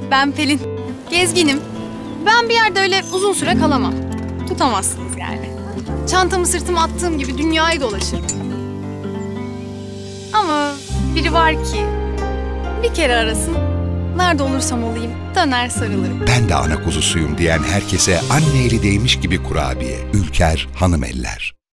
Ben Pelin. Gezginim. Ben bir yerde öyle uzun süre kalamam. Tutamazsınız yani. Çantamı sırtıma attığım gibi dünyayı dolaşırım. Ama biri var ki bir kere arasın, nerede olursam olayım döner sarılırım. Ben de ana kuzusuyum diyen herkese anne eli değmiş gibi kurabiye. Ülker Hanımeller.